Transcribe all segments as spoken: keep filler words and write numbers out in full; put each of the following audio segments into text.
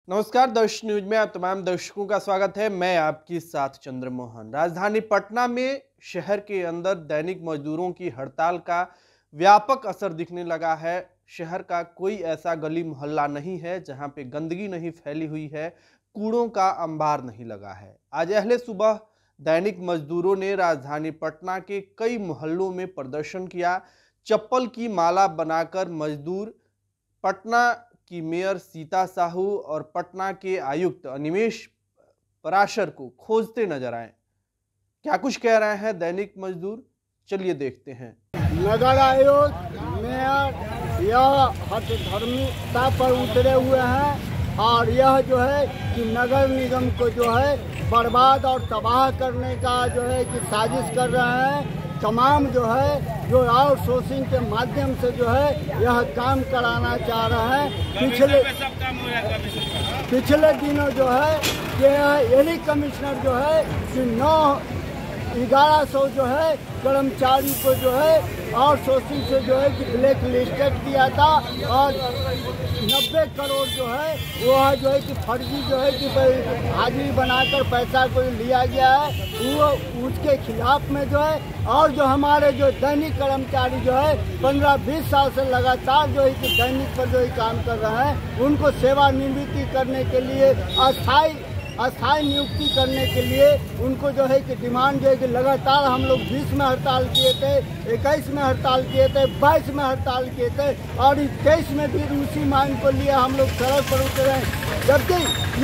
नमस्कार, दर्श न्यूज में आप तमाम दर्शकों का स्वागत है। मैं आपके साथ चंद्रमोहन। राजधानी पटना में शहर के अंदर दैनिक मजदूरों की हड़ताल का व्यापक असर दिखने लगा है। शहर का कोई ऐसा गली मोहल्ला नहीं है जहां पे गंदगी नहीं फैली हुई है, कूड़ों का अंबार नहीं लगा है। आज अहले सुबह दैनिक मजदूरों ने राजधानी पटना के कई मोहल्लों में प्रदर्शन किया। चप्पल की माला बनाकर मजदूर पटना की मेयर सीता साहू और पटना के आयुक्त अनिमेष पराशर को खोजते नजर आए। क्या कुछ कह रहे हैं दैनिक मजदूर, चलिए देखते हैं। नगर आयुक्त मेयर यह हठधर्मिता पर उतरे हुए हैं और यह जो है कि नगर निगम को जो है बर्बाद और तबाह करने का जो है कि साजिश कर रहे हैं। तमाम जो है जो आउटसोर्सिंग के माध्यम से जो है यह काम कराना चाह रहे हैं। पिछले पिछले दिनों जो है कि यही कमिश्नर जो है कि नौ ग्यारह सौ जो है कर्मचारी को जो है आउटसोर्सिंग से जो है कि ब्लैक लिस्टेड किया था और नब्बे करोड़ जो है वह जो है कि फर्जी जो है कि हाजिरी बनाकर पैसा को लिया गया है, वो उसके खिलाफ में जो है। और जो हमारे जो दैनिक कर्मचारी जो है पंद्रह बीस साल से लगातार जो है कि दैनिक पर जो है काम कर रहे हैं, उनको सेवानिवृत्ति करने के लिए अस्थायी अस्थायी नियुक्ति करने के लिए उनको जो है कि डिमांड जो है कि लगातार हम लोग बीस में हड़ताल किए थे, इक्कीस में हड़ताल किए थे, बाईस में हड़ताल किए थे और तेईस में भी उसी मांग को लिए हम लोग सड़क पर उतरे। जबकि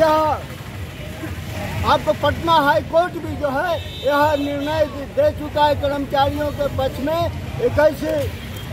यह आपको पटना हाई कोर्ट भी जो है यह निर्णय दे चुका है कर्मचारियों के पक्ष में। इक्कीस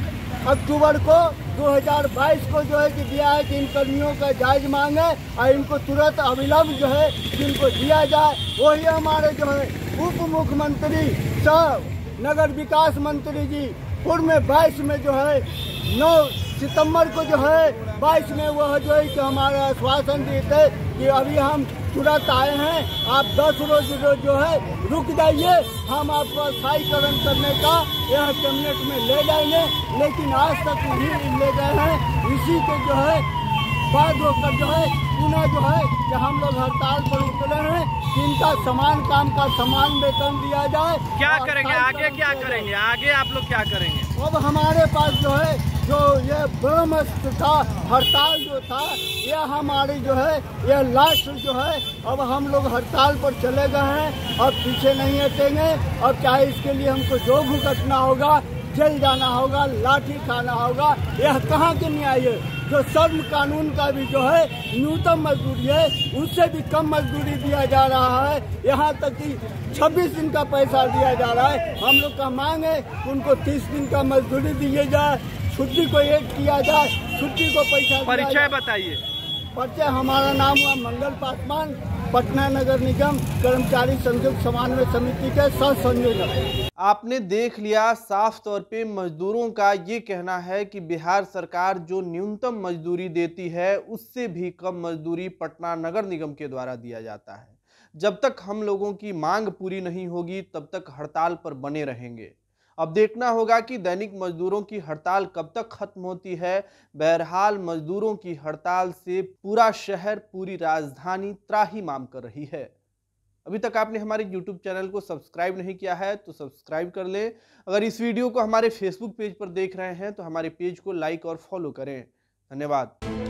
अक्टूबर को दो हज़ार बाईस को जो है कि दिया है कि इन कर्मियों का जायज मांग है और इनको तुरंत अविलंब जो है जिनको दिया जाए। वही हमारे जो है उप मुख्यमंत्री सह नगर विकास मंत्री जी पूर्व में बाईस में जो है नौ सितंबर को जो है बाईस में वह जो है कि हमारा आश्वासन दिए थे कि अभी हम तुरंत आए हैं, आप दस रोज जो है रुक जाइए, हम आपको स्थायीकरण करने का यह कैबिनेट में ले जाएंगे। लेकिन आज तक नहीं ले गए हैं। इसी के जो है बाद होकर जो है पुनः जो है कि हम लोग हड़ताल पर उतरे हैं कि इनका समान काम का समान वेतन दिया जाए। क्या करेंगे आगे, क्या करेंगे आगे, आप लोग क्या करेंगे? अब हमारे पास जो है जो ये ब्रह्मस्त्र था, हड़ताल जो था, यह हमारी जो है यह लास्ट जो है। अब हम लोग हड़ताल पर चले गए हैं और पीछे नहीं हटेंगे। और चाहे इसके लिए हमको जो भुगतना होगा, जेल जाना होगा, लाठी खाना होगा। यह कहाँ के न्याय है? जो श्रम कानून का भी जो है न्यूनतम मजदूरी है उससे भी कम मजदूरी दिया जा रहा है। यहाँ तक कि छब्बीस दिन का पैसा दिया जा रहा है। हम लोग का मांग है उनको तीस दिन का मजदूरी दिए जाए, छुट्टी को एक किया जाए, छुट्टी को पैसा। परिचय बताइए। परिचय हमारा नाम हुआ मंगल पासवान, पटना नगर निगम कर्मचारी संयुक्त समन्वय समिति के सह संयोजक। आपने देख लिया, साफ तौर पे मजदूरों का ये कहना है कि बिहार सरकार जो न्यूनतम मजदूरी देती है उससे भी कम मजदूरी पटना नगर निगम के द्वारा दिया जाता है। जब तक हम लोगों की मांग पूरी नहीं होगी तब तक हड़ताल पर बने रहेंगे। अब देखना होगा कि दैनिक मजदूरों की हड़ताल कब तक खत्म होती है। बहरहाल मजदूरों की हड़ताल से पूरा शहर, पूरी राजधानी त्राहिमाम कर रही है। अभी तक आपने हमारे यूट्यूब चैनल को सब्सक्राइब नहीं किया है तो सब्सक्राइब कर लें। अगर इस वीडियो को हमारे फेसबुक पेज पर देख रहे हैं तो हमारे पेज को लाइक और फॉलो करें। धन्यवाद।